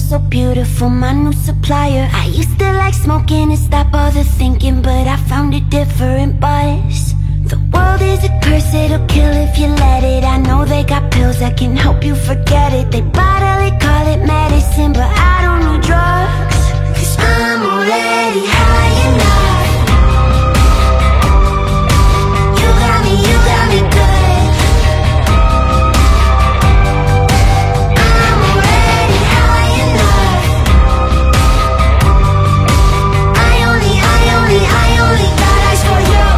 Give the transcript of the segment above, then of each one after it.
so beautiful, my new supplier. I used to like smoking and stop all the thinking, but I found a different buzz. The world is a curse, it'll kill if you let it. I know they got pills that can help you forget it. They bottle it, call it medicine, but I don't need drugs, 'cause I'm already high enough. You got me good. I'm already high enough. I only got eyes for you.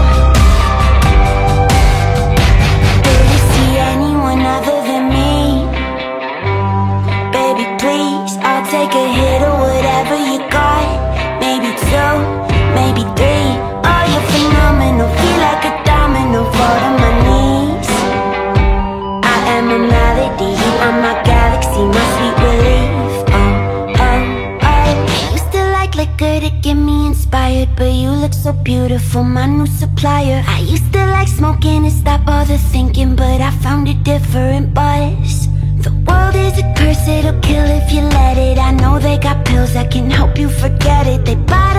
Did you see anyone other than me? Baby, please, I'll take a hit of whatever you got. Maybe two, maybe three. Oh, you're phenomenal, feel like a domino, fall to my knees. I am a melody, you are my galaxy, my sweet relief. I used to like liquor to get me inspired, but you look so beautiful, my new supplier. I used to like smoking and stop all the thinking, but I found a different buzz. The world is a curse, it'll kill if you let it. I know they got pills that can help you forget it. They buy